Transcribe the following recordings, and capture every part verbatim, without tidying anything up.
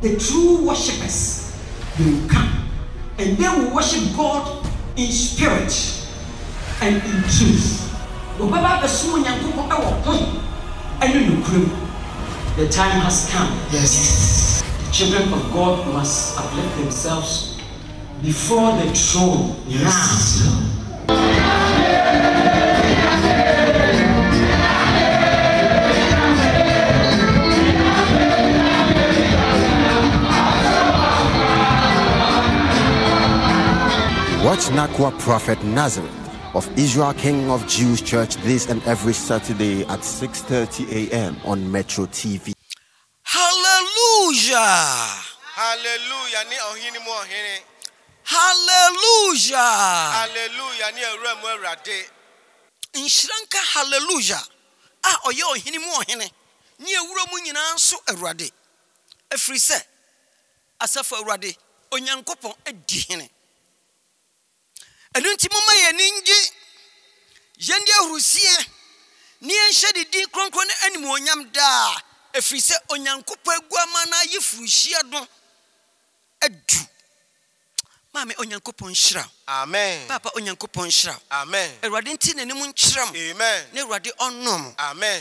the true worshippers, they will come and they will worship God in spirit and in truth. The time has come. Yes. The children of God must uplift themselves before the throne. Yes. Now. Watch Nakwa Prophet Nazareth of Israel King of Jews Church this and every Saturday at six thirty a m on Metro T V. Hallelujah! Hallelujah! Ni ohini mu ohini. Hallelujah! Hallelujah! Ni ewremu ewrade. Inshranka hallelujah! Ah oye ohini mu ohini. Ni ewremu nyina nso ewrade. Efri se asafo ewrade onyankopon edi hene. Edunti mama ye ninji yende ahurusie ni enhye didi kronkron animu onyam da efri se onyankopon aguama na yifuruhia do adu mame onyankopon hira. Amen. Papa onyankopon hira. Amen. Ewrade nti nanim nkiram. Amen. Na ewrade onnom. Amen.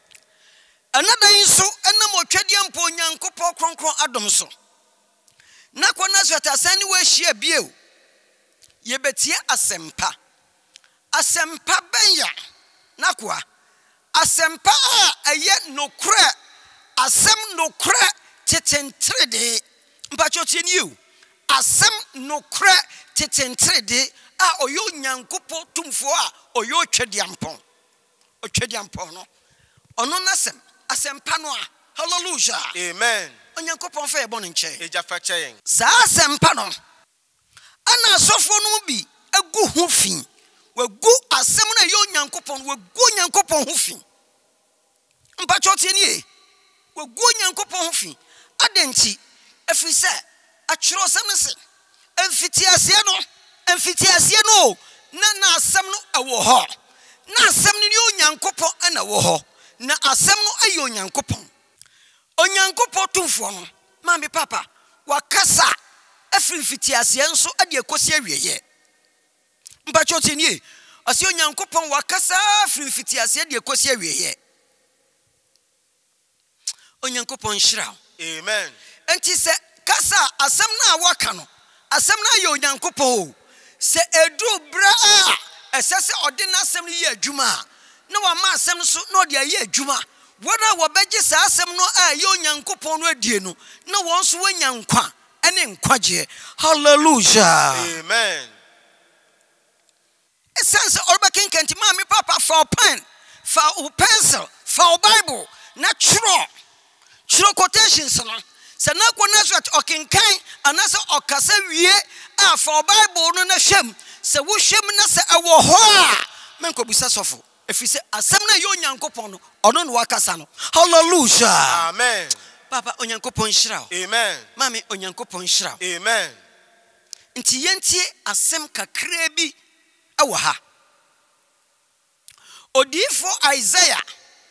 Anadan so enam otwade ampo onyankopon kronkron adom so na kwana swata sani we hia bieu yebetie asempa asempa benya nakwa asempa a eye nokra asem nokra tetentrede mpachotie ni you asem nokra tetentrede a oyo nyankopo tumfo a oyo twediampon otwediampon no ono nasem asempa no a hallelujah. Amen. Onyankopon fa yebon nche eja fa cheyen sa asempa no ana asofo no bi agu ho fi wagu asem na yo nyankopon wagu nyankopon ho fi mpacho tie ni wagu nyankopon ho fi adenti efri se atwero asem no se emfiti ase no emfiti ase no na na asem no awo ho na asem no yo nyankopon ana wo ho na asem no ayo nyankopon onyankopon tumfo no mami papa wakasa efri fiti ase nso ade ekosi awieye mpacho tinie ase onyankopon wakasa efri fiti ase ade ekosi awieye onyankopon hira. Amen. Enti se kasa asem na waka no asem na ye onyankopon se edu bra a esese ode na asem no ye adwuma na wa ma asem so na ode ye adwuma wona wo beje sa asem no a ye onyankopon no adie no na won so wanyankwa ene nkwaje. Hallelujah. Amen. Essence orbakin kanti mami papa for pen for pencil for Bible na chro chro quotations no se na kwona so okinkan anase okasa wie a for Bible no na hwem se wo hwem na se ewo ho a menkobusa sofo efise asem na yo nyankopon no ono no wakasa no. Hallelujah. Amen. Papa onyankopon hira. Amen. Mami onyankopon hira. Amen. Nti yentie asem kakra bi ewo ha. Odifo Isaiah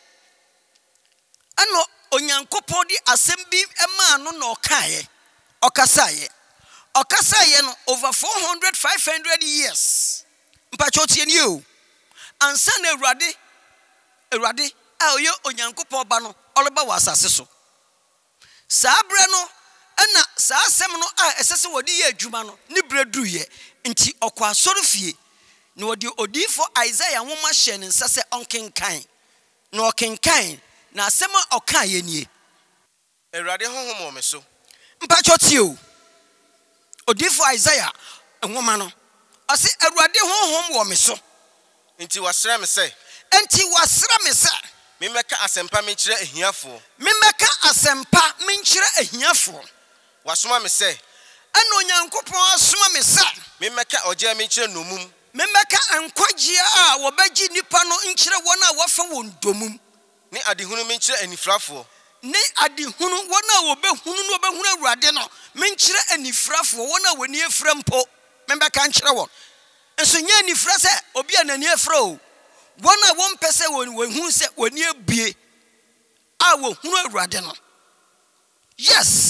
ano onyankopon di asem bi ema no na okaye okasaye okasaye no over four hundred five hundred years mpacho tie ni o ansa na ewrade ewrade a oyo onyankopon ba no oleba wasase so sabre no na sa asem no a esese wodi ye adwuma no ni bredu ye nti okwa asoro fie na wodi odifo Isaiah nwoma hye ne nsase onkenkan na okenkan na asem okaye nie Ewrade honhom o me so mpacho tie o odifo Isaiah nwoma no ase ewrade honhom wo me so nti wasra me se enti wasra me se memeka asempa menkyere ahiafo memeka asempa menkyere ahiafo wasoma me se ana onyankopon asoma me se memeka ogya menkyere nomum memeka ankwagye a wobagyi nipa no nkyere wona a wafa won domum ne adehunu menkyere anifrafo ne adehunu wona a wobehunu no obehunu awurade no menkyere anifrafo wona woni eframpo memeka nkyere won enso nya anifra se obi anani efra o wona won pese won hu se woni abie a wo hunu awurade no. Yes,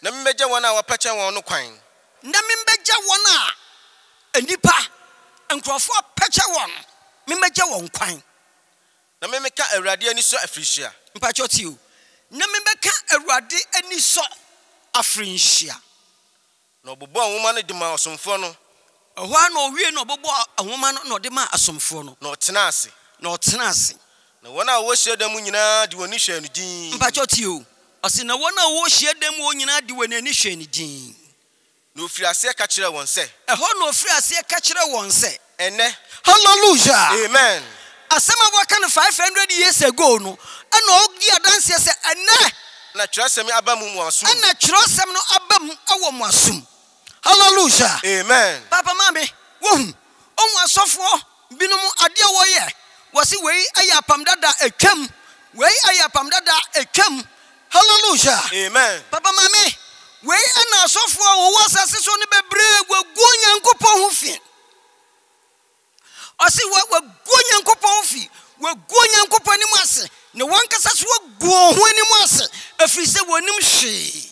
na membeja wana wapacha wɔn kwan na membeja wɔn a enipa nkrofo apacha wɔn membeja wɔn kwan na memeka awurade ani so afirihia mpacho tio na membeka awurade ani so afrinhia na obobo ahoma no de ma asomfo no ɛhɔ a na owie na obobo ahoma no na ɔde ma asomfo no na ɔtena ase na ɔtena ase na wɔn a wɔhyɛ da mu nyinaa de wɔn hwɛ no din mpacho tio ɔse na wɔn a wɔhyɛ da mu nyinaa de wɔn ani hwɛ no din na ofiri ase ka kyerɛ wɔn sɛ ɛhɔ na ofiri ase ka kyerɛ wɔn sɛ ɛnɛ hallelujah amen asema waka no five hundred years ago no ɛna ɔdi adanse sɛ ɛnɛ na kyerɛsɛm aba mu mu asom ɛna kyerɛsɛm no aba mu ɛwɔ mu asom hallelujah amen papa mami wohu ɔmu asɔfoɔ binom adeɛ wɔyɛ wɔsi wei ayɛ apam dada atwam wei ayɛ apam dada atwam hallelujah amen papa mami wei ɛna asɔfoɔ a wɔwɔ asase so no bebree wɔgu Nyankopɔn ho fi ɔsi wɔgu Nyankopɔn ho fi wɔgu Nyankopɔn anim ase na wɔn kasa so wɔgu ho anim ase afiri sɛ wɔnim hwee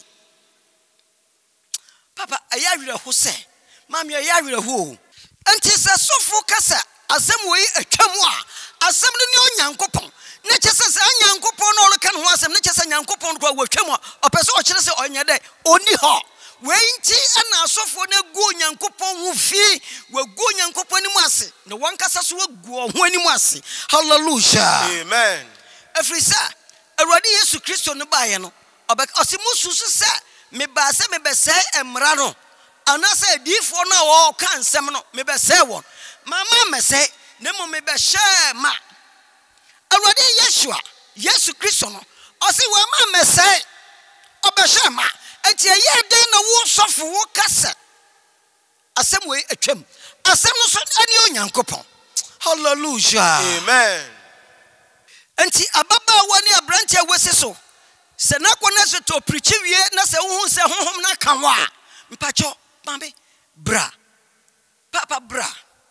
papa ɛyɛ awerɛho sɛ mami ɛyɛ awerɛho enti sɛ sɔfo kasa asɛm wei atwam a asɛm no ne Onyankopɔn na kyɛ sɛ sɛ Nyankopɔn na ɔleka no ho asɛm na kyɛ sɛ Nyankopɔn no wɔtwam a ɔpɛ sɛ ɔkyerɛ sɛ ɔnyɛ dɛ ɔni hɔ wei nti ɛna asɔfo no gu Nyankopɔn ho fi wɔgu Nyankopɔn anim ase na wɔn kasa so wɔgu ho anim ase hallelujah amen afiri sɛ Awurade Yesu Kristo no baeɛ no ɔse mususu sɛ mebaa sɛ mebɛsɛe mmara no anasɛ adiifoɔ no a wɔka nsɛm no mebɛsɛe wɔn mama mɛsɛe na mmom mebɛhyɛɛ ma Awurade Yeshua Yesu Kristo no ɔse wɔma mɛsɛe ɔbɛhyɛɛ ma enti ɛyɛ den na wo sɔfo wo kasa asɛm wei atwam asɛm no so ɛne Onyankopɔn hallelujah amen enti ababaawa ne abrante a wɔsi so sɛ na kɔ na so to preach wie na sɛ wo hu sɛ honhom na ka ho a mpacho bambe bra papa bra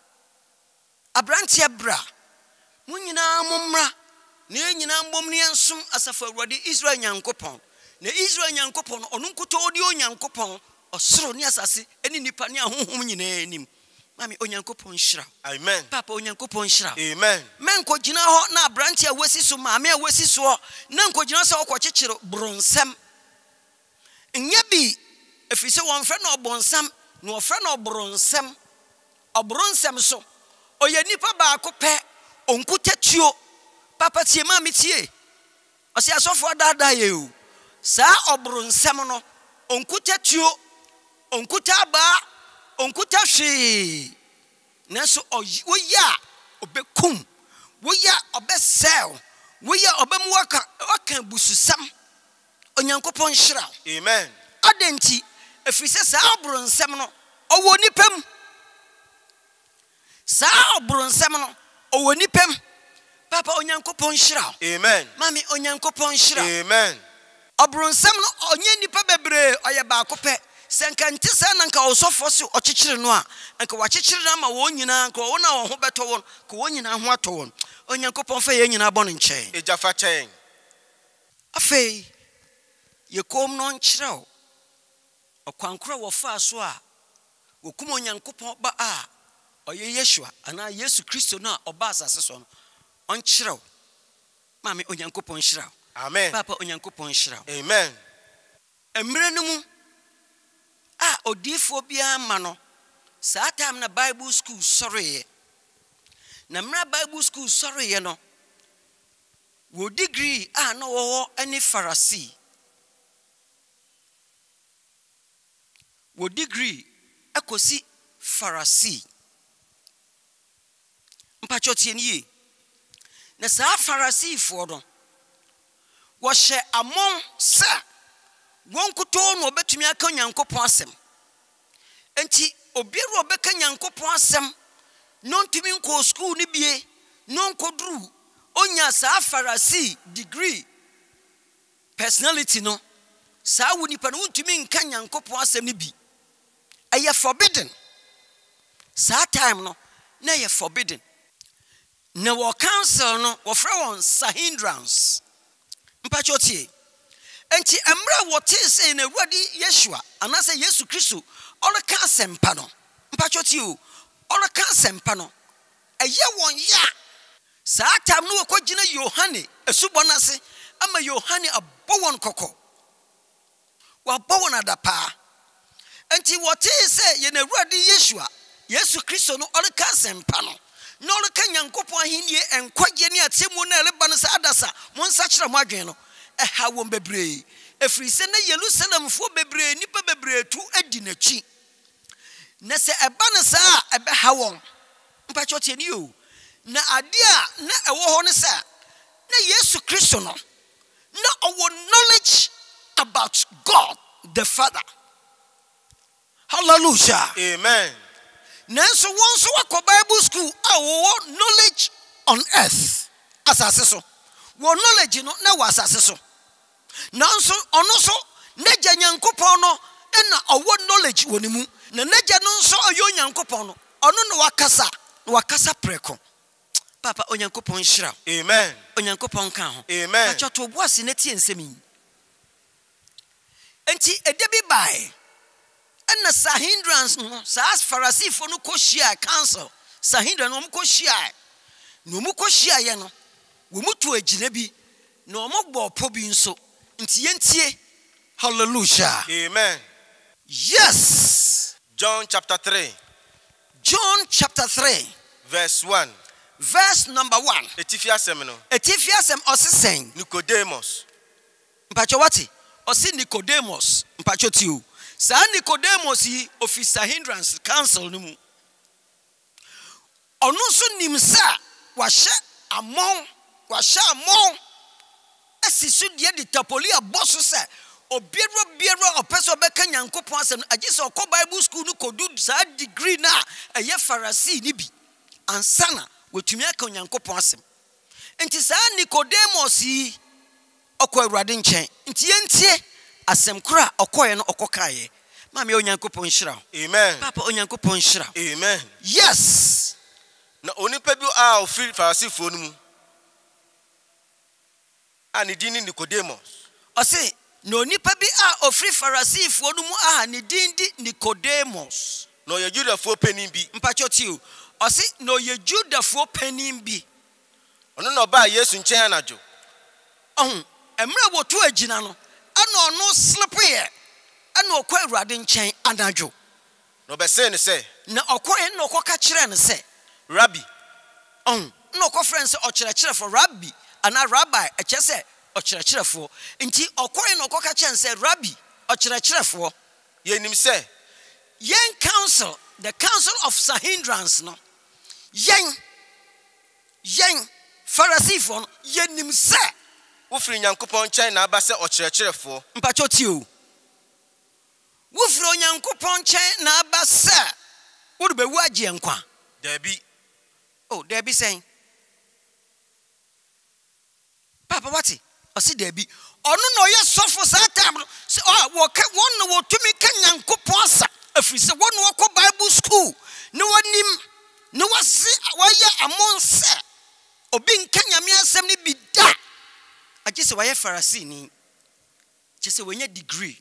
abrante bra mo nyina mommra na nyina mbom ne ensom asafo Awurade Israel Nyankopɔn na Israel Nyankopɔn ɔno nkoto odi Onyankopɔn ɔsoro ne asase eni nipa ne ahonhom nyina anim mami Onyankopɔn hyira amen papa Onyankopɔn hyira amen men ko gyina hɔ na abrante a wasi so maame a wasi so na nko gyina sɛ ɔkɔ kyekyere bronsam nya bi efiri sɛ wɔn frɛ no ɔbonsam na ɔfrɛ no ɔbronsam ɔbronsam so ɔyɛ nipa baako pɛ onkuta tuo papa tie maame tie ɔsɛ asɔfo daadaa yɛ o saa ɔbronsam no onkuta tuo onkuta ba onkuta hwee nanso woya obekum woya obesel woya obemu waka waka bususam Onyankopɔn hyira amen adenti efiri sɛ saa obronsam no ɔwɔ nipam saa obronsam no ɔwɔ nipam papa Onyankopɔn hyira amen mami Onyankopɔn hyira amen obronsam no ɔnyɛ nipa bebree ɔyɛ baako pɛ senka nti sɛ na nka osofo se ɔkyekyere no a nka wakyekyere na ma wɔn nyinaa nka wɔn na wɔn ho bɛtɔ wɔn ka wɔn nyinaa ho atɔ wɔn Onyankopɔn fa yɛ nyinaa bɔ no nkyɛn ejafa kyɛn afei yɛ kom no nkyerɛw ɔkwankora wɔfa so a wɔkum Onyankopɔn ba a ɔyɛ Yeshua ana Yesu Kristo no a ɔba asase so no ɔnkyerɛw maame Onyankopɔn hyira amen papa Onyankopɔn hyira amen emre no mu a odifo bia ma no saa time na Bible school sorry na mra Bible school sorry no wo degree a no wo any Pharisee wo degree ekosi Pharisee mpacho tie nie na saa Pharisee fo no wo hye amon sa won kuto no obetumi aka Nyankopɔn asɛm enti obiru obeka Nyankopɔn asɛm no ntumi nko school ni bie no nkodru onya saa Pharisee degree personality no saa woni pa no ntumi nka Nyankopɔn asɛm ni bi ɛyɛ forbidden saa time no na ɛyɛ forbidden na wo council no wo frɛ won Sanhedrins mpacho tie enti emra wote say na Awurade Yeshua anase Yesu Kristo oreka asempa no mpachoti o oreka asempa no eye won ya saa tam no wakogina Yohane esubonase ama Yohane abowon kokko wa bowon adapa enti wote say ye na Awurade Yeshua Yesu Kristo no oreka asempa no no oreka Nyankopon ahenie enkwagye ne atemu na eleba no sa adasa mo nsa kire mo adwen no eha won bebre efri se na Jerusalem fo bebre nipa bebre tu adi nachi na se eba ne sa ebe ha won mpacho tie ni o na ade a na ewo ho ne sa na Yesu Kristo no na our knowledge about God the Father. Hallelujah. Amen. Nanso won so wa Bible school our knowledge on earth asase so wo knowledge no na wa asase so nanso ono so neja Nyankopon no na owo knowledge wonimu na neja no nso oyo Nyankopon no ono no wakasa no wakasa preko papa Onyankopon hira. Amen. Onyankopon kan ho. Amen. Acho to bo ase na tie nsemi enti edebi bai na Sahindrans no sas Pharisee fo no koshia council Sahindran no koshia no mu koshia ye no wo mutu agina bi no mo gbo po bi nso nti yentie. Hallelujah. Amen. Yes. John chapter three. John chapter three verse one. Verse number one. Etifia sem no. Etifia sem osisen Nicodemus. Mpacho wati? Osi Nicodemus. Mpacho tiu. Sa Nicodemus yi officer hindrance council no mu. Ono so nim sa wahye amon, wahye amon. Asisu de de tapoli aboso se obiero biero opeso beka Nyankopon asem agise okọ Bible school no kodu sa degree na eye Pharisee ni bi ansana wetumi aka Nyankopon asem. Enti sa Nicodemus yi okọ Awurade nchen nti yentie asem kura okoye no okokaye mama Onyankopon hira. Amen. Papa Onyankopon hira. Amen. Yes. Na onipa bi a ofiri Pharisee fo no mu ani dini Nicodemus. Ose no nipa bi a ofiri Pharisee fo no mu a ni dindi Nicodemus. No ye Juda fo panin bi. Mpacho tiu. Ose no ye Juda fo panin bi. Ono no ba Yesu nchen anajo. Ohun emre wotu agina no ana ono slip here. Ana okwa Awurade nchen anajo. No be say ne say. Na okoye na okoka kire ne say. Rabbi. Ohun na okọ friend say okire kire for rabbi ana rabbi e che say okire kire for. Nti okoye na okoka kire say rabbi okire kire for. Ye nim say. Yen council, the council of Sahindrans no. Yen yen Pharisee for yen nim say. Wofiri Nyankopon nchen na aba se okyerekyerefo. Mpacho tiu. Wofiri Onyankopon nchen na aba se wo de bewu agye nkwa. Dabi. Oh, Dabi saying. Papa wati? Osi Dabi. Ono no ye sofo sa time se oh wo ka won no wo tumi ka Nyankopon asa. Afiri se won wo ko Bible school. Ne wonim ne wase waye amon se. Obi nka Nyame asem ne bi da. Agise waye Pharisee ni. Chese wenye degree.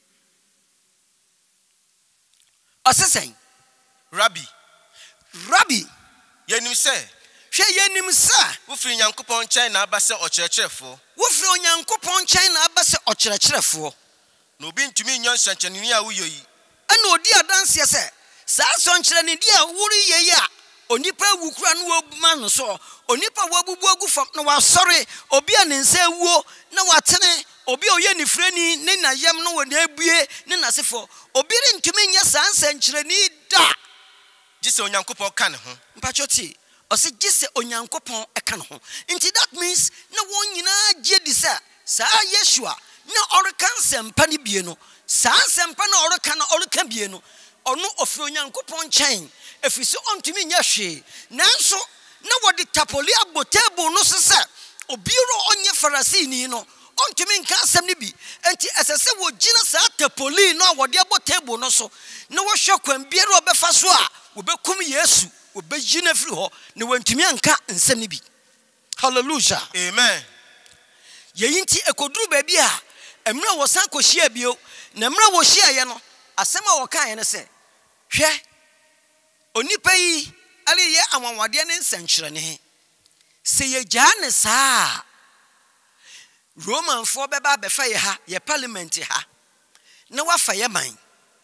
Osesen. Rabbi. Rabbi. Yenim say. Hwe yenim sa. Wofiri Nyankopon nchen na aba se okyerekyerefo. Wofiri Onyankopon nchen na aba se okyerekyerefo. No bi ntumi nyon hyenchenini a woyo yi. Ana odi adanse se. Sa so nkyereni di a wuri ye ya. Onipa wukura no obuma no so. Onipa wabubu agu fam na wasore. Obi a ne nsa ewuo na watene. Obi oye ni freni ne na yam no woni abue ne na sefo. Obi ri ntumi nya sa nsa nkyereni da. Jise Onyankopon ka ne ho. Mpachoti. Ose jise Onyankopon eka ne ho. Nti that means na won nyina gye di sa sa Yeshua na oreka nsempa ne bie no. Sa nsempa na oreka na oreka bie no. Ono ofi Onyankopon nchen. Efisi ontumi nya hwe. Nanso na wodi tapoli abo table no sese. Obiro onye Pharisee ni no. Ontumi nka asem ne bi. Enti esese wo gina sa tapoli no wodi abo table no so. Na wo hwe kwan biere obefa so a obekum Yesu. Obegina firi ho ne wantumi anka nsem ne bi. Hallelujah. Amen. Ye yinti ekoduru ba bi a emra wo san ko hia bio na emra wo hia ye no asem a wo kan ye ne se hwe onipa yi ali ye anwanwade ne nsankyere ne se ye gya ne saa Roman for beba befa ye ha ye parliament ha na wafa ye man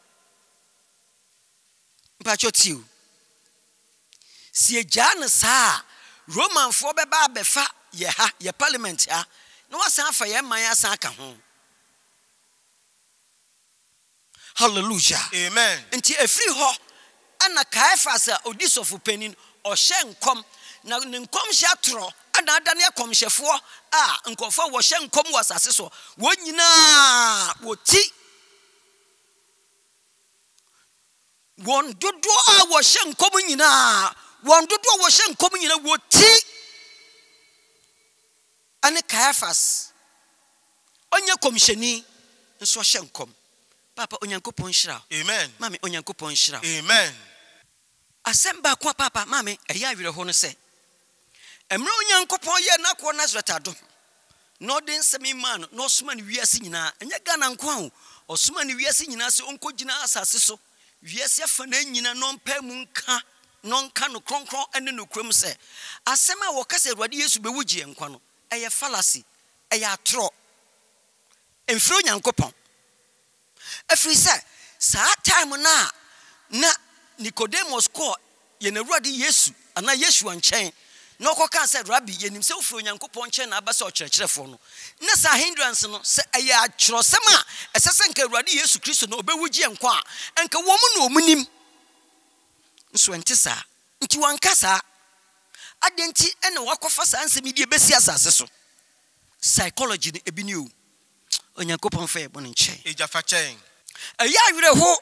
mpacho tiu se ye gya ne saa Roman for beba befa ye ha ye parliament ha na wasan afa ye man asan aka ho. Hallelujah. Amen. Nti efri ho ana Caiaphas odisofu penin o hye nkom na nkom hye atro ana adane akom hyefo a nkofo wo hye nkom wasase so wonyina woti won dodo a wo hye nkom nyina won dodo wo hye nkom nyina woti ane Caiaphas onye komhyeni nso hye nkom. Papa onyankopon hira. Amen. Mami onyankopon hira. Amen. Asemba kwa papa mami eya awire ho no se. Emre onyankopon ye na ko Nazareth adom. No den semi man no soma ne wiase nyina. Enye Ghana nko ho. Osoma ne wiase nyina se onko gina asase so. Wiase afa na nyina no mpa mu nka no nka no kronkron ene no krom se. Asema wo kase Awurade Yesu bewugie nkwa no. Eye fallacy. Eye atro. Emfiri onyankopon. Every say, sa time na na Nicodemus ko ye na Awurade Yesu ana Yesu anchen no ko kan say Rabbi ye nim se ofro Nyankopon nchen na aba se okyerkyerefo no na sa hindrance no se aya atwerosem a esese nka Awurade Yesu Kristo no obewugie nkwa enka wo mu na omunim nso ente sa nti wanka sa adenti ene wakofa sa ansemi die besi asase so psychology ne ebi ni o Onyankopon fa ebo nchen Eja fa chen eya awire ho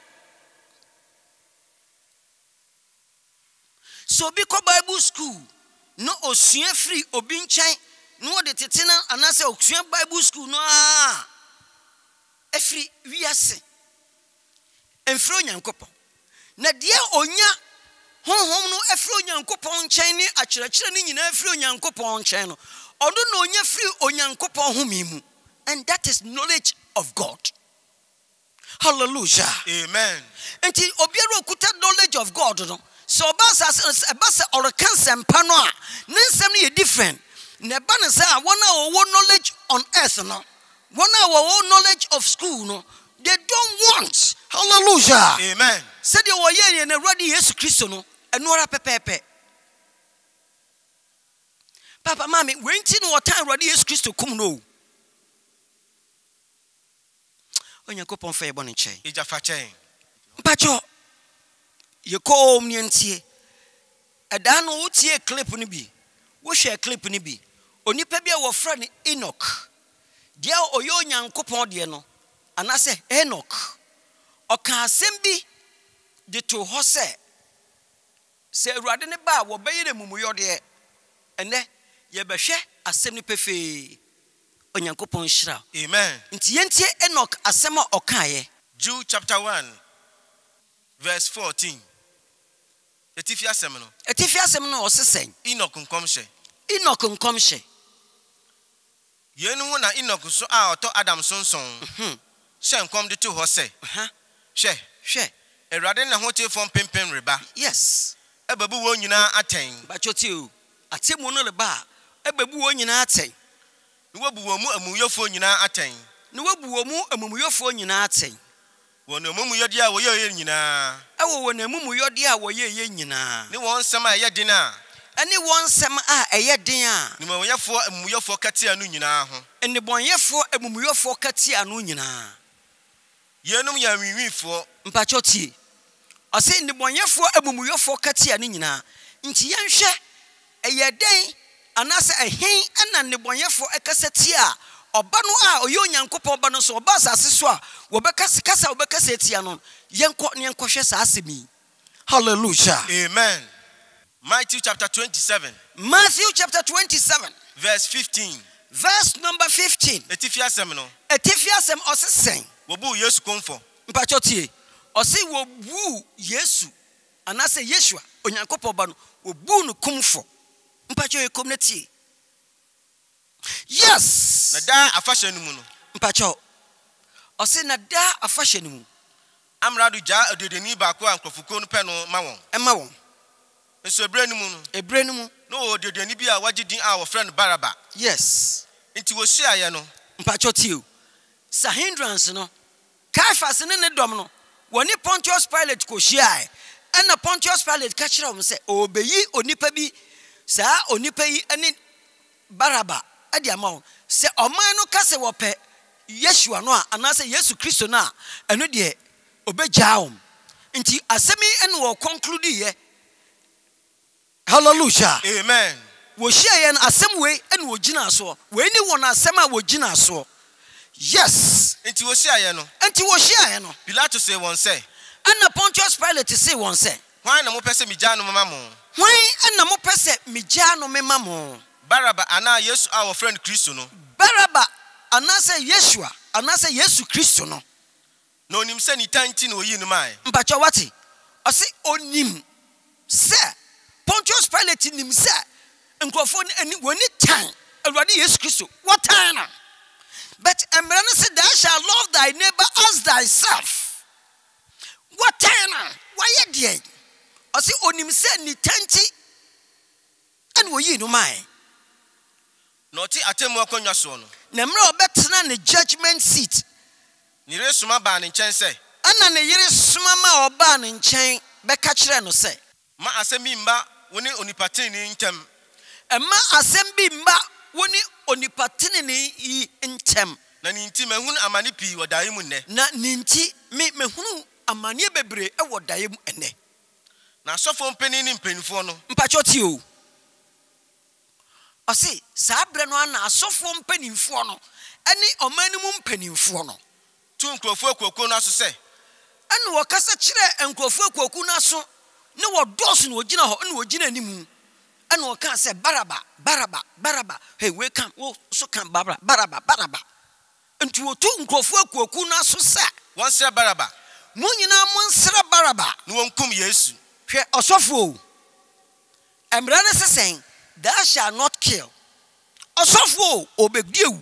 so bi ko Bible school no osua free obi nchen no de tetena anase osua Bible school no a efri wiase enfri Onyankopon na de onya honhom no efri Onyankopon nchen ni akyerɛkyerɛ ni nyina efri Onyankopon nchen no odo no onya free Onyankopon homimu, and that is knowledge of God. Hallelujah. Amen. Enti obiara okuta knowledge of God no. So basa basa or cancer pano a nsem no different. Ne ba ne say one our knowledge on earth no. One our knowledge of school no. They don't want. Hallelujah. Amen. Said you were here in Awurade Yesu Kristo no. Eno ara pepepe. Papa mami, we nti no time Awurade Yesu Kristo kum no. Onyankopon fa yebo ne nchen Eja fa chen mpacho ye ko omnientie eda no wotie clip ni bi wo hwe clip ni bi onipa bi a wo fra ne Enoch dia oyo Onyankopon de no anase Enoch oka asem bi de to ho se se Awurade ne ba wo beyere mumuyo de ene ye behwe asem ni pefe Onyankopon hira. Amen. Nti yentie Enoch asema okaye. Jude chapter one verse fourteen. Etifia asem no. Etifia asem no osesen. Enoch nkom hye. Enoch nkom hye. Yenu ho na Enoch so a oto Adam sonson. Mhm. Hye nkom de to ho se. Aha. Hye, hye. Awurade na ho tie fom pempem reba. Yes. Ebabu wo nyina aten. Ba choti o. Atemu no reba. Ebabu wo nyina aten. Ni wabu wo mu amuyofo nyina aten. Ni wabu wo mu amumuyofo nyina aten. Wo no mumuyode a wo ye nyina. Ewo wo na mumuyode a wo ye ye nyina. Ni won nsem a ye den a. Ani won nsem a eye den a. Ni muyofo amuyofo katia no nyina ho. Eni bonyefo amumuyofo katia no nyina. Yenum ya winwifo. Mpacho tie. Ose ni bonyefo amumuyofo katia no nyina. Nti yenhwe eye den anase ehin ena nebonyefo ekaseti a oba no a oyo Onyankopon oba no so oba asase so a wo bekase kasa wo bekase etia no yenko ne yenkohwe sa asemi. Hallelujah. Amen. Matthew chapter twenty-seven. Matthew chapter twenty-seven verse fifteen. Verse number fifteen. Etifia asem no. Etifia asem osesen. Wo bu Yesu konfo. Mpacho tie. Osi wo bu Yesu anase Yeshua Onyankopon oba no wo bu no kumfo. Mpacho ye community. Yes. Na da afashe no mu no. Mpacho ɔse na da afahye no mu amrado ja odedeni baako a nkrofoko no pɛ no ma wɔn ɛma wɔn nso ebre no mu no ebre no mu no odedeni bi a wagye din a wɔfrɛ no Baraba yes nti wɔhyiaeɛ no mpacho tio sa hindrance no Caiaphas ne ne dom no woni Pontius Pilate ko hyiae ɛna Pontius Pilate ka kyerɛ wɔn sɛ obeyi onipa bi saa onipa yi ne Baraba ade ama wɔn sɛ ɔman no ka sɛ wɔpɛ Yeshua no a anase Yesu Kristo no a ɛno de obegyaa wɔn nti asɛm yi ɛne wɔ conclude yɛ hallelujah amen wo hyiae no asɛm wei ɛne wɔ gyina so wei ni wɔn asɛm a wɔ gyina so yes nti wɔhyiaeɛ no nti wɔ hyiae no Pilato sɛ wɔn sɛ ɛna Pontius Pilate sɛ wɔn sɛ hwan na mopɛ sɛ migyaa no mama mo hwan ɛna mopɛ sɛ migyaa no mema mo Baraba ana Yesu a wɔfrɛ no Kristo no Baraba anase Yeshua anase Yesu Kristo no na onim sɛ ni tanti na oyi no mae mpacho wati ɔse onim sɛ Pontius Pilate nim sɛ nkrofo ni woni tan awurade Yesu Kristo what time but emre no say thou shall love thy neighbor as thyself what time why ye ɔse onim sɛ ni tanti and wo yi no mae na ɔte atemu akonnwa so no na mmerɛ ɔbɛtena ne judgment seat ne resoma ba ne nkyɛn sɛ ana ne yere soma ma ɔba ne nkyɛn bɛka kyerɛ no sɛ ma asɛm bi mba wo ne onipa tenene ntam ɛma asɛm bi mba wo ne onipa tenene yi ntam na ne nti mahunu amane pii wɔ dae mu nnɛ na ne nti me mahunu amane bebree ɛwɔ dae mu ɛnɛ na asɔfo mpanin ne mpanimfoɔ no mpacho ti o ɔse saa brɛ no ana asɔfo mpanimfoɔ no ɛne ɔman no mu mpanimfoɔ no tu nkrofo akuokuo no aso sɛ ɛne wɔkasa kyerɛ nkrofo akuokuo no aso ne wɔdɔɔso na wɔgyina hɔ ne wɔgyina anim ɛne wɔka sɛ Baraba Baraba Baraba hey we come wo so kan Baraba Baraba Baraba nti wɔtu nkrofo akuokuo no aso sɛ wɔn sɛ Baraba mo nyinaa mo nsrɛ Baraba ne wɔn kum Yesu hwɛ ɔsɔfo emra ne sesɛn thou shall not kill ɔsɔfo obegdiewu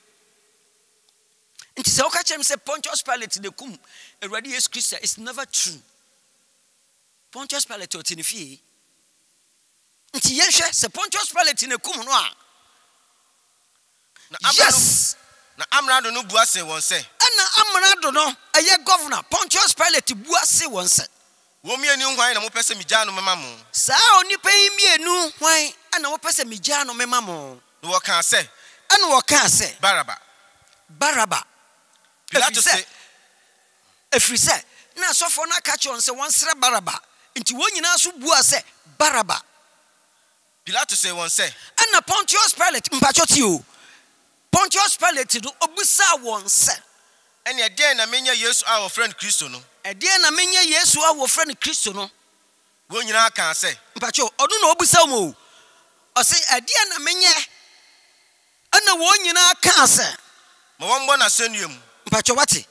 nti sɛ woka kyerɛ m sɛ Pontius Pilate de kum awurade Yesu Kristo is never true Pontius Pilate ɔte ne fie nti yɛhwɛ sɛ Pontius Pilate ne kum no a yes na amrado no bua se wɔn sɛ ɛna amrado no ɛyɛ governor Pontius Pilate bua se wɔn sɛ wɔn mienu hwan na mopɛ sɛ migyaa no mema mo saa onipa yi mienu hwan ɛna mopɛ sɛ migyaa no mema mo na wɔkaa sɛ ɛna wɔkaa sɛ Baraba Baraba Pilato sɛ ɛfiri sɛ na asɔfo no aka kyerɛ wɔn sɛ wɔnsrɛ Baraba nti wɔn nyinaa so bua sɛ Baraba Pilato sɛ wɔn sɛ ɛna Pontius Pilate mpacho ti o Pontius Pilate no obusa wɔn sɛ ɛne ɛdeɛn na menya Yesu a wɔfrɛ no Kristo no ɛdeɛn na menya Yesu a wɔfrɛ no Kristo no wɔn nyinaa kaa sɛ mpacho ɔno na obusa mo o ɔse ɛdeɛn na menyɛ ɛna wɔn nyinaa kaa sɛ ma wɔn bɔ n'asɛnnua mu mpacho wate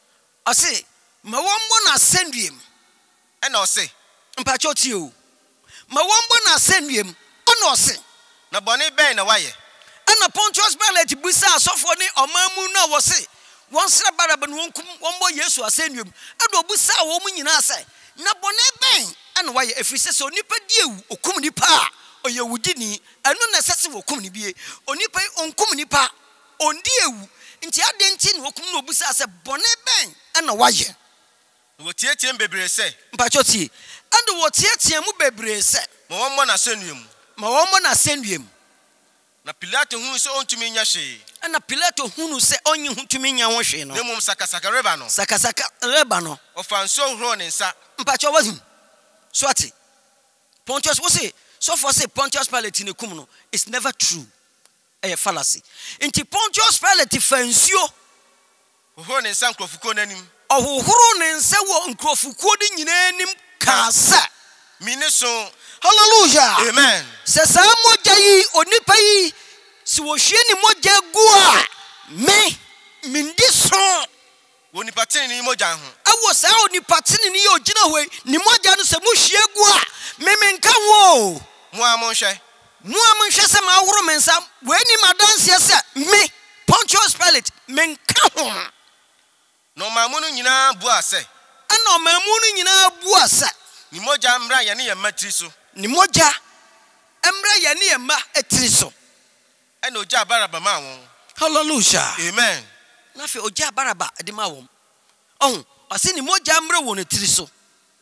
ɔse ma wɔn bɔ n'asɛnnua mu ɛna ɔse mpacho ti o ma wɔn bɔ n'asɛnnua mu ɛna ɔse na bɔne bɛn na wayɛ ɛna Pontius Pilate busa asɔfo ne ɔman mu na wɔse wɔn srɛ Baraba no wɔn kum wɔn bɔ Yesu asɛnnua mu ɛna obusa wɔn mu nyinaa sɛ na bɔne bɛn ɛna wayɛ ɛfiri sɛ sɛ onipa di ewu okum nipa a ɔyɛ wudini ɛno na ɛsɛ sɛ wɔkum ne bie onipa onkum nipa ondi ewu nti ade nti na wɔkum na obusa sɛ bɔne bɛn ɛna wayɛ wɔtietie bebree sɛ mpacho tie ɛna wɔtietie mu bebree sɛ ma wɔn bɔ n'asɛnnua mu ma wɔn bɔ n'asɛnnua mu na Pilato hunu sɛ ɔntumi nya hwee ɛna Pilato hunu sɛ ɔnye ho tumi nya ho hwee no na mmom sakasaka reba no sakasaka reba no ɔfa nsuo horoo ne nsa mpacho wahu so ate Pontius wo se so for say Pontius Pilate ne kum no it's never true ɛyɛ fallacy nti Pontius Pilate fa nsuo horoo ne nsa nkrɔfokuo n'anim ɔhohoro ne nsa wɔ nkrɔfokuo de nyinaa anim kaa sɛ mine so hallelujah amen sɛ saa mogya yi onipa yi si wɔhwie ne mogya gu a me mindi so onipa tenene mogya ho ɛwɔ saa onipa tenene yi ogyina hɔ yi ne mogya no sɛ mohwie gu a me menka wo mo a monhwɛ mo a monhwɛ sɛ maahoro me nsa wɔani madanseɛ sɛ me Pontius Pilate menka ho ɔmamu no nyinaa bua sɛ. Ɛna ɔmamu no nyinaa bua sɛ. Ni mogya mmra yɛ ne yɛ mma tiri so. Ni mogya mmra yɛ ne yɛ mma etiri so. Ɛna ogya Baraba ma wɔn. Hallelujah. Amen. Na fe ogya Baraba de ma wɔn. Oh, ɔse ni mogya mmra wɔ ne tiri so.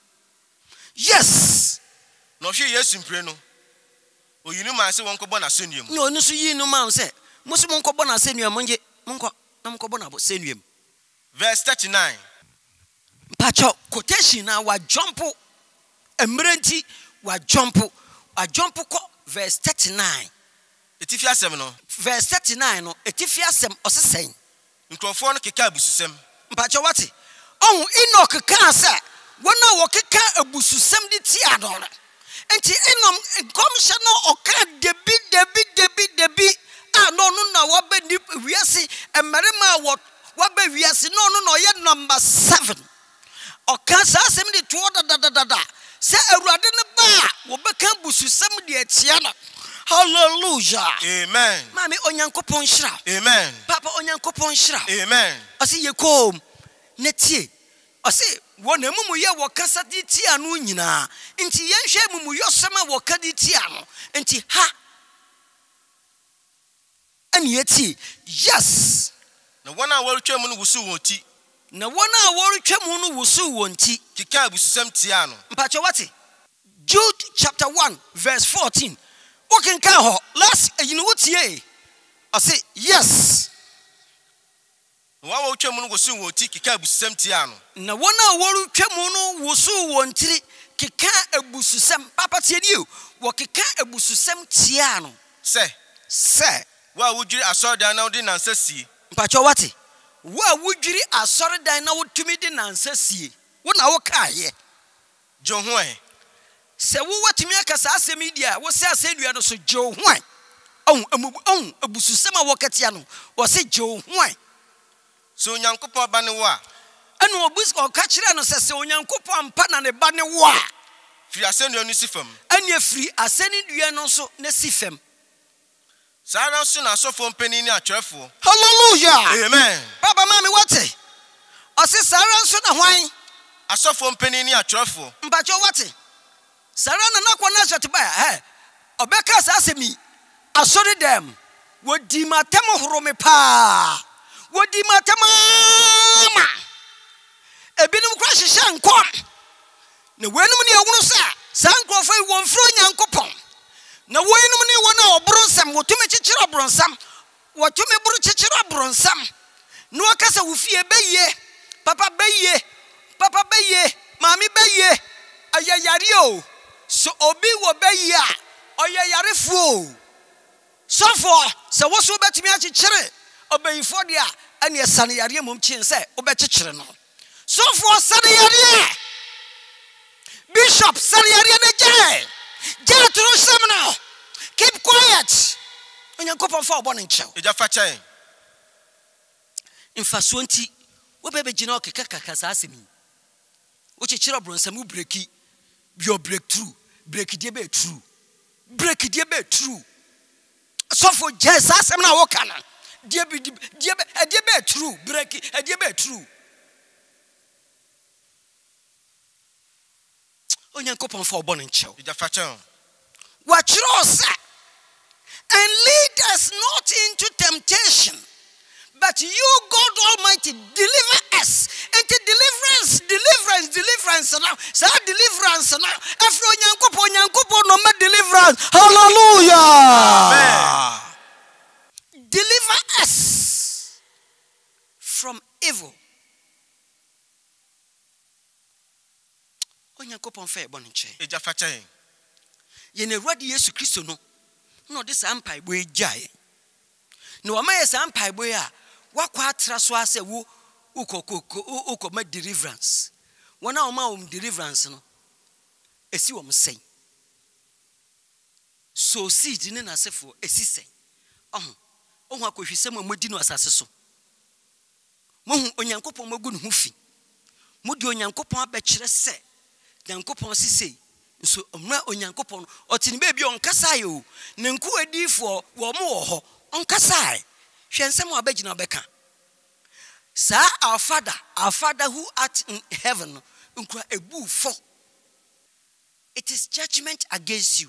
Yes. Na ɔhwe Yesu mpire no. Oyinu ma se wɔn kɔbɔ na senuam. No, no so yi no ma sɛ, mo so mon kɔbɔ na senuam monje, monko na mon kɔbɔ na senuam. Verse thirty-nine. Mpacho quotation na wa jump emrenti wa jump wa jump ko verse thirty-nine. Etifi asɛm no. Verse thirty-nine no etifi asɛm ɔsesɛn. Nkrɔfoɔ no keka abususɛm. Mpacho wate. Oh, Enoch ka sɛ, wona wo keka abususɛm di ti adɔre. Enti enom nkomhye no ɔka debi debi debi debi a no no na wo be ni wiase emerema wo wo be wiase no no na ɔyɛ number seven. Ɔka saa asɛm de to da da da da sɛ awurade ne ba wo bɛka bususɛm de atia no. Hallelujah. Amen. Mami onyankopɔn hyira. Amen. Papa onyankopɔn hyira. Amen. Ɔse yekom netie. Ɔse wona mumu ye wo kasa di tia no nyina. Nti yenhwe mumu yosɛm a wo ka di tia no. Nti ha ani etie. Yes. Na wɔn a wɔretwa mu no wusu wɔn ti. Na wona a wɔretwa mu no wusu wɔn ti. Keka abususɛm tia no. Mpacho wate? Jude chapter one verse fourteen. Walking ka last you know what ye? I say yes. Wɔn a wɔretwa mu no wusu wɔn ti keka abususɛm tia no. Na wona a wɔretwa mu no wusu wɔn ti keka abususɛm. Papa tie ni o. Wo keka abususɛm tia no. Sɛ. Sɛ. Wa wudwiri asɔredan na wode nansa sie. Mpacho wate? Wa wudwiri asɔredan na wotumi de nansa sie. Wo na wo ka ye. Jo ho e. Se wo watumi aka saa asɛm dia wo se asɛdua no so jo ho an. On on abususɛm a wɔkatia no. Wo se jo ho an. So Onyankopɔn ba ne wo a. Ɛna obus ɔka kyerɛ no sɛ sɛ Onyankopɔn ampa na ne ba ne wo a. Firi asɛnnua no si fam. Ɛna firi asɛnnua no so na si fam. Sara so na asɔfo mpanin ne atwerɛfo. Hallelujah. Amen. Baba mami wate. Ɔse Sara so na hwan? Asɔfo mpanin ne atwerɛfo. Mpacho wate. Sara na nakwa na hwete ba eh. Ɔbɛka saa asɛmi. Asɔre dem. Wodi matem horome pa. Wodi matem ma. Ebinom kwa hyehyɛ nkɔm. Na wenum ne ewunu sɛ saa nkrɔfo yi wɔn fro Nyankopɔn. Na wenum ne wɔn a ɔbronsam wotumi kyekyere ɔbronsam. Wotumi buru kyekyere ɔbronsam. Na wɔka sɛ wo fie bɛyie. Papa bɛyie. Papa bɛyie. Mami bɛyie. Ayayari o. So obi wo bɛyie a ɔyɛ yarefo. Sɔfo sɛ wo so bɛtumi akyekyere ɔbɛyifo de a ɛne ɛsane yare mom kyen sɛ wobɛkyekyere no. Sɔfo sane yare. Bishop sane yare ne gye. Gye turu sɛm no. Keep quiet. Onyankopɔn fa ɔbɔ ne nkyɛw. Eja fa kyɛn. Mfa so nti wo bɛbɛ gyina ɔkeka kaka saa asɛm yi. Wo kyekyere bronsam wo breki. Your breakthrough. Break die be true. Break die be true. So for just as I'm now working. Die be die be die be true. Break it. Die be true. Onyankopɔn for born in chow. Eja fa kyɛn. Watch us and lead us not into temptation, but you, God Almighty, deliver us into deliverance, deliverance, deliverance now. Say deliverance now. Every Onyankopɔn, Onyankopɔn no me deliverance. Hallelujah. Amen. Deliver us from evil. Onyankopɔn fa ebɔ ne nkyɛn. Eja fa kyɛn. Ye ne Awurade Yesu Kristo no. No de saa mpaebɔ egyae. Na wama ye saa mpaebɔ a wakwa atra so ase wo ukokoko ukoma deliverance. Wana oma um deliverance no. Esi wo msɛn. So seed ne nasefo esi sɛn. Ɔho. Ɔho akohwesɛm a modi no asase so. Mohu Onyankopɔn magu ne ho fi. Modi Onyankopɔn abɛkyerɛ sɛ Onyankopɔn sisei. So omra Onyankopɔn ɔtini bebi onkasa yo ne nku adifo wo mo wo ho onkasa hwe nsɛm abagina bɛka Sir, our Father, our Father who art in heaven, it is judgment against you.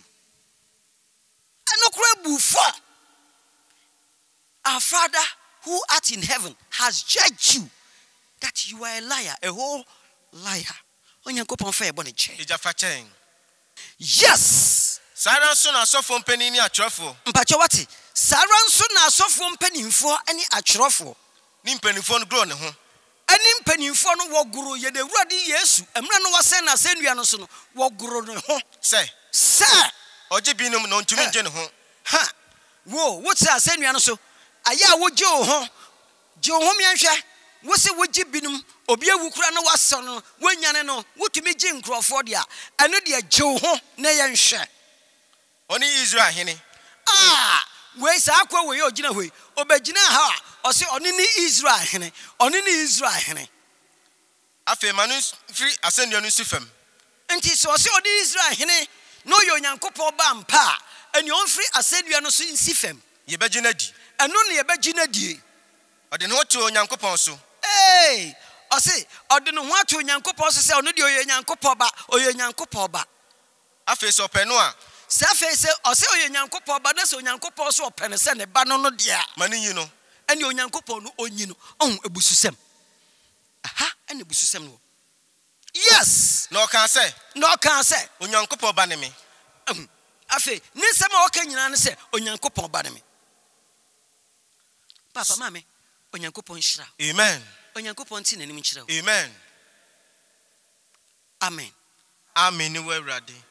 Our Father who art in heaven has judged you that you are a liar, a whole liar. Yes. Saran so na asofo mpani ni atwerofo. Mpacho wati. Saran so na asofo mpanimfo ani atwerofo. Ni mpanimfo no gro ne ho. Ani mpanimfo no wogoro ye de Awurade Yesu. Emra no wase na asennua no so no wogoro ne ho. Se. Se. Oje binum no ntumi nje ne ho. Ha. Wo, wotse asennua no so. Aya woje o ho. Je o ho mianhwe. Wose woje binum obi awukura no wase no wanyane no wotumi je nkrofo de a eno de je o ho na ye nhwe. Oni Israel hene. Ah, we sa akwa we ogina hoi. Obegina ha, o se oni ni Israel hene. Oni ni Israel hene. Afi manu free asennua no sifam. Enti so se oni Israel hene no yo Nyankopon ba mpa, eni on free asennua no so nsifam. Ye begina di. Eno ne ye begina die. Ode ne ho to Nyankopon so. Hey, o se ode ne ho to Nyankopon so se ono de oye Nyankopon ba, oye Nyankopon ba. Afi so penu a Safe say o se oye Nyankopon ba na se Onyankopon so opene se ne ba no no dia. Mani yi no. Ene Onyankopon no onyi no. On ebususem. Aha, ene ebususem no. Yes. No kan say. No kan say. Onyankopon ba ne me. Um, afi, ni nsem a o kan nyina ne se Onyankopon ba ne me. Papa mame, Onyankopon hira. Amen. Onyankopon ti nanim hira. Amen. Amen. Amen ni we Awurade.